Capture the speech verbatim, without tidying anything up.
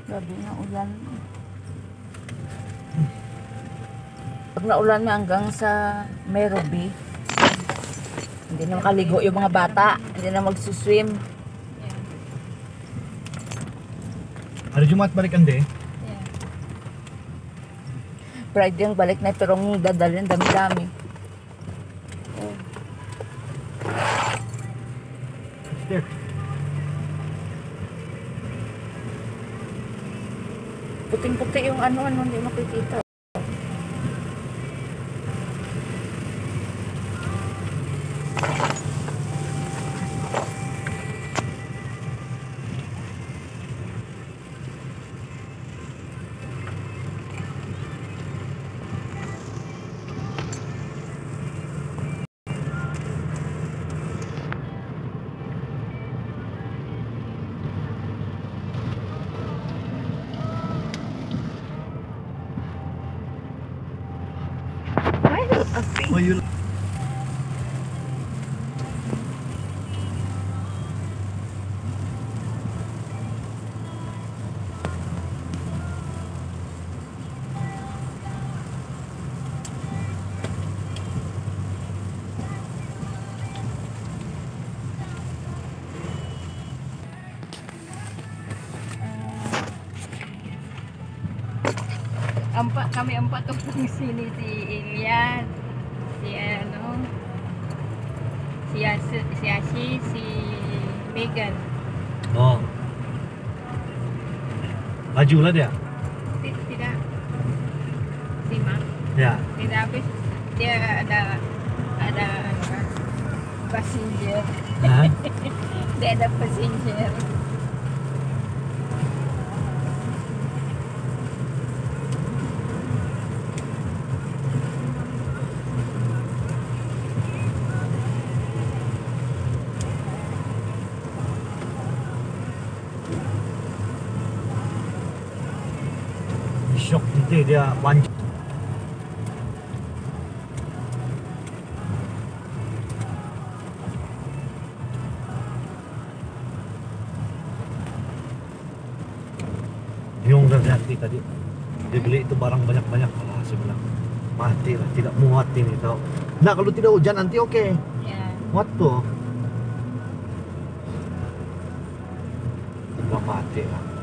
Gabi na ulan. Pag naulan na hanggang sa Merobi, hindi na makaligo yung mga bata. Hindi na magsuswim. Hari Jumat balik ande? Yeah. Friday yung balik na pero ang dadalhin dami-dami. Oh. There. Puting-puti yung ano-ano, hindi makikita. Oh, you... Empat, kami empat tuh di sini, si Ilian, si ano, si Asi, si Asi, si Megan. Oh. Laju lah dia? Tidak, si Mak. Ya. Tidak habis dia ada ada passenger. Hah? Dia ada passenger. Shock nanti dia panjang. Yung nanti tadi dia beli itu barang banyak-banyak, malah saya bilang mati lah, tidak muat ini tau. Nah kalau tidak hujan nanti oke, okay. Ya. Muat tuh, tidak mati lah.